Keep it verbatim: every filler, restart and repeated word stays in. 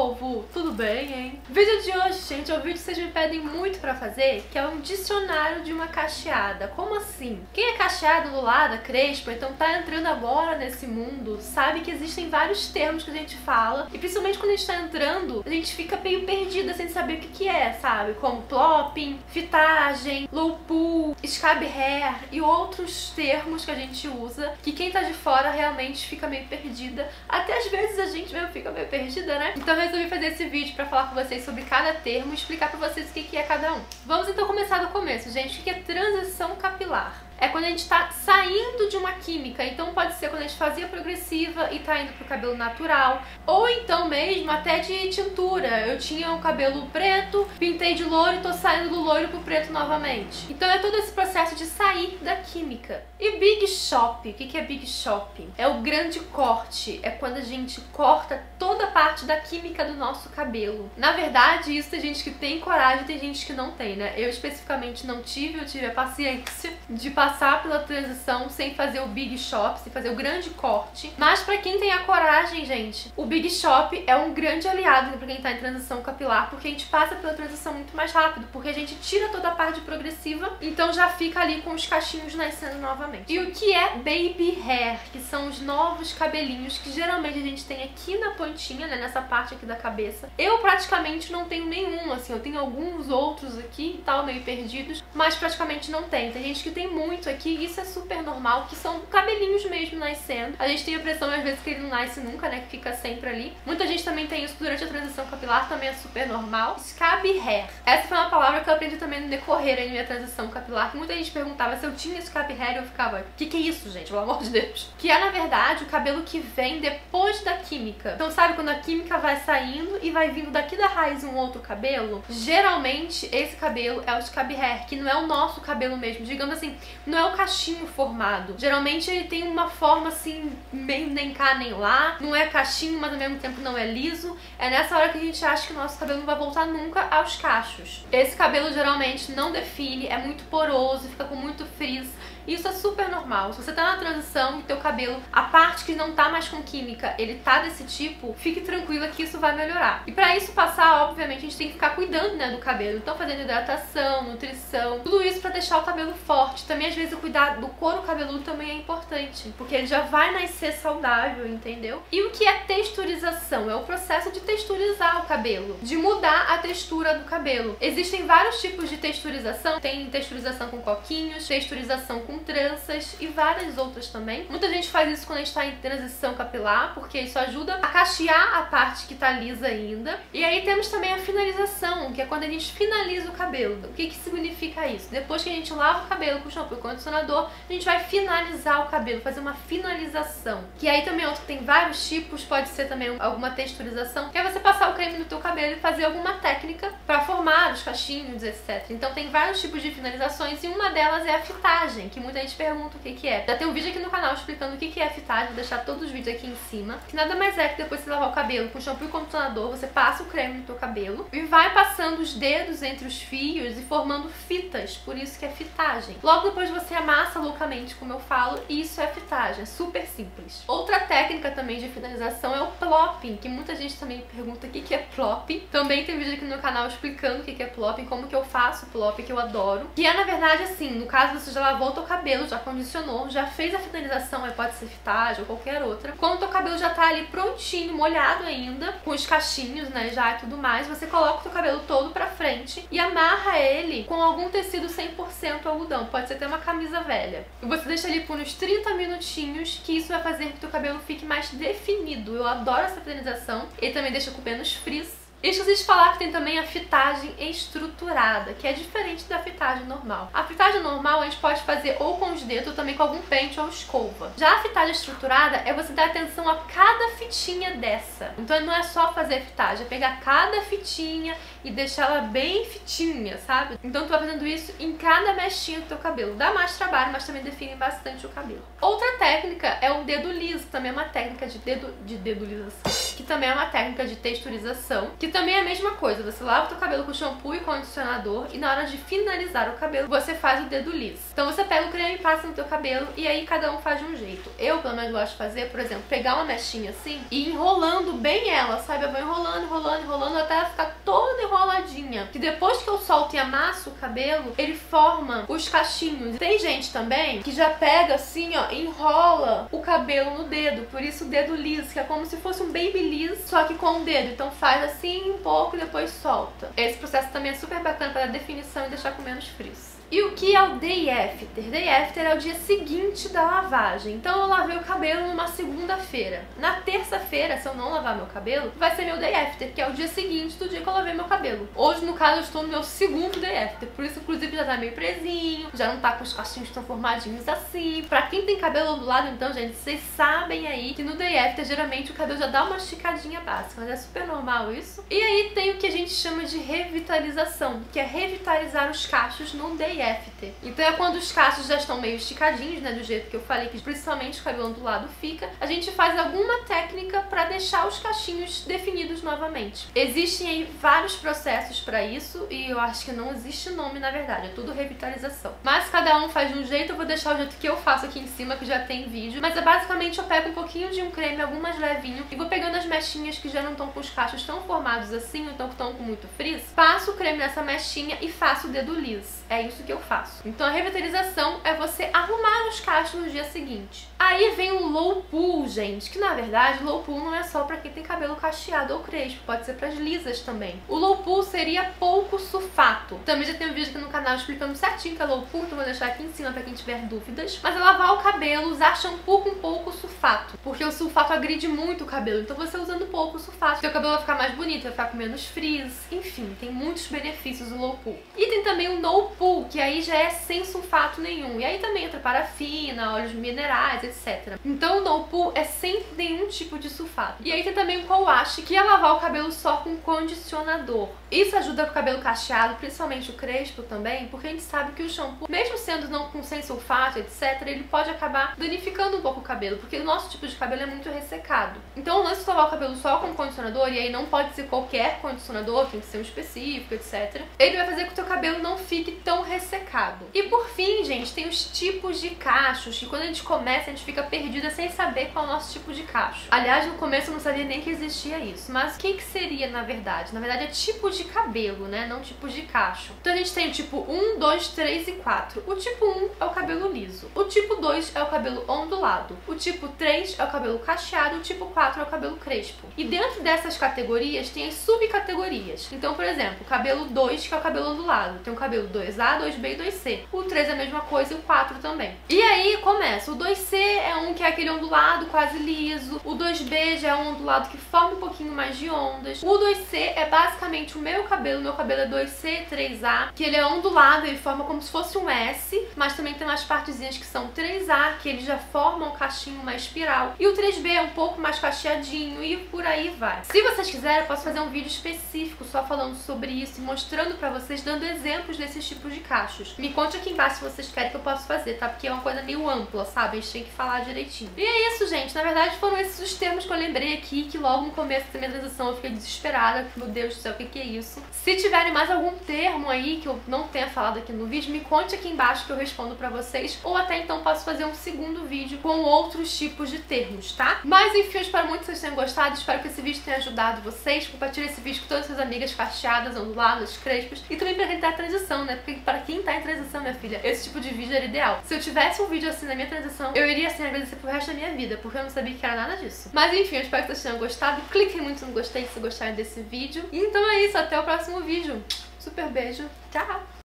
povo! Tudo bem, hein? O vídeo de hoje, gente, é um vídeo que vocês me pedem muito pra fazer, que é um dicionário de uma cacheada. Como assim? Quem é cacheada, lulada, crespa, então tá entrando agora nesse mundo, sabe que existem vários termos que a gente fala, e principalmente quando a gente tá entrando, a gente fica meio perdida sem saber o que que é, sabe? Como plopping, fitagem, low pull, scab hair e outros termos que a gente usa, que quem tá de fora realmente fica meio perdida. Até às vezes a gente mesmo fica meio perdida, né? Então eu resolvi fazer esse vídeo pra falar com vocês sobre cada termo e explicar pra vocês o que que é cada um. Vamos então começar do começo, gente. O que é transição capilar? É quando a gente tá saindo de uma química, então pode ser quando a gente fazia progressiva e tá indo pro cabelo natural, ou então mesmo até de tintura. Eu tinha o cabelo preto, pintei de loiro e tô saindo do loiro pro preto novamente. Então é todo esse processo de sair da química. E Big Shop, o que é Big Shop? É o grande corte, é quando a gente corta toda a parte da química do nosso cabelo. Na verdade, isso tem gente que tem coragem e tem gente que não tem, né? Eu especificamente não tive, eu tive a paciência de passar passar pela transição sem fazer o Big Shop, sem fazer o grande corte. Mas pra quem tem a coragem, gente, o Big Shop é um grande aliado pra quem tá em transição capilar, porque a gente passa pela transição muito mais rápido, porque a gente tira toda a parte progressiva, então já fica ali com os cachinhos nascendo novamente. E o que é Baby Hair, que são os novos cabelinhos que geralmente a gente tem aqui na pontinha, né, nessa parte aqui da cabeça. Eu praticamente não tenho nenhum, assim, eu tenho alguns outros aqui e tal, meio perdidos, mas praticamente não tem. Tem gente que tem muito aqui, isso é super normal, que são cabelinhos mesmo nascendo. A gente tem a impressão às vezes que ele não nasce nunca, né, que fica sempre ali. Muita gente também tem isso durante a transição capilar, também é super normal. Scab hair. Essa foi uma palavra que eu aprendi também no decorrer da minha transição capilar, que muita gente perguntava se eu tinha scab hair e eu ficava, o que que é isso, gente, pelo amor de Deus? Que é, na verdade, o cabelo que vem depois da química. Então, sabe, quando a química vai saindo e vai vindo daqui da raiz um outro cabelo, geralmente esse cabelo é o scab hair, que não é o nosso cabelo mesmo, digamos assim, não é o cachinho formado. Geralmente ele tem uma forma assim, meio nem cá nem lá. Não é cachinho, mas ao mesmo tempo não é liso. É nessa hora que a gente acha que o nosso cabelo não vai voltar nunca aos cachos. Esse cabelo geralmente não define, é muito poroso, fica com muito frizz. Isso é super normal. Se você tá na transição e teu cabelo, a parte que não tá mais com química, ele tá desse tipo, fique tranquila que isso vai melhorar. E pra isso passar, obviamente, a gente tem que ficar cuidando, né, do cabelo. Então fazendo hidratação, nutrição, tudo isso pra deixar o cabelo forte. Também às vezes o cuidado do couro cabeludo também é importante, porque ele já vai nascer saudável, entendeu? E o que é texturização? É o processo de texturizar o cabelo, de mudar a textura do cabelo. Existem vários tipos de texturização. Tem texturização com coquinhos, texturização com tranças e várias outras também. Muita gente faz isso quando a gente tá em transição capilar, porque isso ajuda a cachear a parte que tá lisa ainda. E aí temos também a finalização, que é quando a gente finaliza o cabelo. O que que significa isso? Depois que a gente lava o cabelo com shampoo e condicionador, a gente vai finalizar o cabelo, fazer uma finalização. Que aí também é outro que tem vários tipos, pode ser também alguma texturização, que é você passar o creme no teu cabelo e fazer alguma técnica pra formar os cachinhos, etcétera. Então tem vários tipos de finalizações e uma delas é a fitagem, que muita gente pergunta o que que é. Já tem um vídeo aqui no canal explicando o que que é fitagem, vou deixar todos os vídeos aqui em cima. Que nada mais é que depois de você lavar o cabelo com shampoo e condicionador, você passa o creme no teu cabelo e vai passando os dedos entre os fios e formando fitas, por isso que é fitagem. Logo depois você amassa loucamente, como eu falo, e isso é fitagem, é super simples. Outra técnica também de finalização é o plopping, que muita gente também pergunta o que que é plopping. Também tem vídeo aqui no canal explicando o que que é plopping, como que eu faço plopping, que eu adoro. Que é, na verdade, assim, no caso você já lavou o teu cabelo, já condicionou, já fez a finalização, aí pode ser fitagem ou qualquer outra. Quando o teu cabelo já tá ali prontinho, molhado ainda, com os cachinhos, né, já e tudo mais, você coloca o teu cabelo todo pra frente e amarra ele com algum tecido cem por cento algodão, pode ser até uma camisa velha. E você deixa ali por uns trinta minutinhos, que isso vai fazer com que o teu cabelo fique mais definido. Eu adoro essa finalização, ele também deixa com menos frizz. E esqueci de falar que tem também a fitagem estruturada, que é diferente da fitagem normal. A fitagem normal a gente pode fazer ou com os dedos ou também com algum pente ou escova. Já a fitagem estruturada é você dar atenção a cada fitinha dessa. Então não é só fazer a fitagem, é pegar cada fitinha e deixar ela bem fitinha, sabe? Então tu vai fazendo isso em cada mechinha do teu cabelo. Dá mais trabalho, mas também define bastante o cabelo. Outra técnica é o dedo liso, que também é uma técnica de dedo de dedo lisação, que também é uma técnica de texturização, que que também é a mesma coisa. Você lava o teu cabelo com shampoo e condicionador e na hora de finalizar o cabelo, você faz o dedo liso. Então você pega o creme e passa no teu cabelo e aí cada um faz de um jeito. Eu, pelo menos, gosto de fazer, por exemplo, pegar uma mechinha assim e ir enrolando bem ela, sabe? Eu vou enrolando, enrolando, enrolando até ela ficar toda enroladinha. Que depois que eu solto e amasso o cabelo, ele forma os cachinhos. Tem gente também que já pega assim, ó, e enrola o cabelo no dedo. Por isso o dedo liso, que é como se fosse um babyliss, só que com o dedo. Então faz assim um pouco e depois solta. Esse processo também é super bacana para dar definição e deixar com menos frizz. E o que é o day after? Day after é o dia seguinte da lavagem. Então eu lavei o cabelo numa segunda-feira. Na terça-feira, se eu não lavar meu cabelo, vai ser meu day after, que é o dia seguinte do dia que eu lavei meu cabelo. Hoje, no caso, eu estou no meu segundo day after. Por isso, inclusive, já tá meio presinho, já não tá com os cachinhos tão formadinhos assim. Pra quem tem cabelo ondulado, então, gente, vocês sabem aí que no day after, geralmente, o cabelo já dá uma esticadinha básica. Mas é super normal isso. E aí tem o que a gente chama de revitalização, que é revitalizar os cachos no day after. Então é quando os cachos já estão meio esticadinhos, né, do jeito que eu falei, que principalmente o cabelo ondulado fica, a gente faz alguma técnica para deixar os cachinhos definidos novamente. Existem aí vários processos para isso e eu acho que não existe nome, na verdade, é tudo revitalização. Mas cada um faz de um jeito, eu vou deixar o jeito que eu faço aqui em cima, que já tem vídeo, mas é basicamente eu pego um pouquinho de um creme, algumas levinho, e vou pegando as mechinhas que já não estão com os cachos tão formados assim, ou então que estão com muito frizz, passo o creme nessa mechinha e faço o dedo liso. É isso que eu faço. Então a revitalização é você arrumar os cachos no dia seguinte. Aí vem o low pull, gente, que na verdade low pull não é só pra quem tem cabelo cacheado ou crespo, pode ser pras lisas também. O low pull seria pouco sulfato. Também já tem um vídeo aqui no canal explicando certinho que é low pull, então vou deixar aqui em cima pra quem tiver dúvidas. Mas é lavar o cabelo, usar shampoo com pouco sulfato, porque o sulfato agride muito o cabelo, então você usando pouco sulfato, seu cabelo vai ficar mais bonito, vai ficar com menos frizz, enfim, tem muitos benefícios o low pull. E tem também o no pull, que aí já é sem sulfato nenhum, e aí também entra parafina, óleos minerais, etcétera. Então o no pull é sem nenhum tipo de sulfato. E aí tem também o co-wash, que é lavar o cabelo só com condicionador. Isso ajuda com o cabelo cacheado, principalmente o crespo também, porque a gente sabe que o shampoo, mesmo sendo não com sem sulfato, etcétera, ele pode acabar danificando um pouco o cabelo, porque o nosso tipo de cabelo é muito ressecado. Então o lance de lavar o cabelo só com condicionador, e aí não pode ser qualquer condicionador, tem que ser um específico, etcétera, ele vai fazer com que o teu cabelo não fique tão ressecado. E por fim, gente, tem os tipos de cachos, que quando a gente começa, a gente fica perdida sem saber qual é o nosso tipo de cacho. Aliás, no começo eu não sabia nem que existia isso, mas o que que seria, na verdade? Na verdade é tipo de cabelo, né? Não tipo de cacho. Então a gente tem o tipo um, dois, três e quatro. O tipo um é o cabelo liso. O tipo dois é o cabelo ondulado. O tipo três é o cabelo cacheado. O tipo quatro é o cabelo crespo. E dentro dessas categorias tem as subcategorias. Então, por exemplo, o cabelo dois, que é o cabelo ondulado. Tem o cabelo dois A, dois B e dois C. O três é a mesma coisa e o quatro também. E aí começa. O dois C é um que é aquele ondulado quase liso. O dois B já é um ondulado que forma um pouquinho mais de ondas. O dois C é basicamente o meu cabelo. Meu cabelo é dois C, três A, que ele é ondulado, ele forma como se fosse um S, mas também tem umas partezinhas que são três A, que ele já forma um cachinho, uma espiral. E o três B é um pouco mais cacheadinho e por aí vai. Se vocês quiserem, eu posso fazer um vídeo específico só falando sobre isso, mostrando pra vocês, dando exemplos desses tipos de cachos. Me conte aqui embaixo se vocês querem que eu possa fazer, tá? Porque é uma coisa meio ampla, sabe? A gente tem que falar direitinho. E é isso, gente. Na verdade, foram esses os termos que eu lembrei aqui, que logo no começo da minha transição eu fiquei desesperada. Meu Deus do céu, o que que é isso? Se tiverem mais algum termo aí que eu não tenha falado aqui no vídeo, me conte aqui embaixo que eu respondo pra vocês. Ou até então posso fazer um segundo vídeo com outros tipos de termos, tá? Mas enfim, eu espero muito que vocês tenham gostado. Espero que esse vídeo tenha ajudado vocês. Compartilhe esse vídeo com todas as suas amigas cacheadas, onduladas, crespos. E também pra quem tá em transição, né? Porque para quem tá em transição, minha filha, esse tipo de vídeo era ideal. Se eu tivesse um vídeo assim na minha transição, eu iria assim agradecer pro resto da minha vida, porque eu não sabia que era nada disso. Mas enfim, eu espero que vocês tenham gostado. Cliquem muito no gostei se gostarem desse vídeo. E então é isso, até o próximo vídeo. Super beijo, tchau!